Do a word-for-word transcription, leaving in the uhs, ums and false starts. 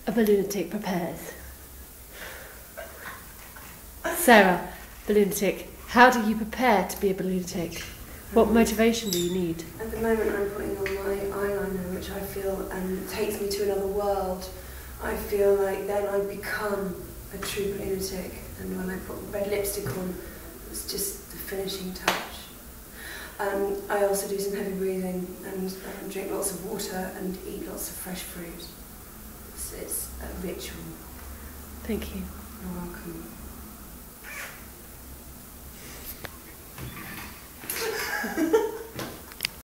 A Balloonatic Prepares. Sarah, Balloonatic, how do you prepare to be a Balloonatic? What motivation do you need? At the moment I'm putting on my eyeliner, which I feel um, takes me to another world. I feel like then I become a true Balloonatic, and when I put red lipstick on, it's just the finishing touch. Um, I also do some heavy breathing and um, drink lots of water and eat lots of fresh fruit. It's, it's a ritual. Thank you. You're welcome.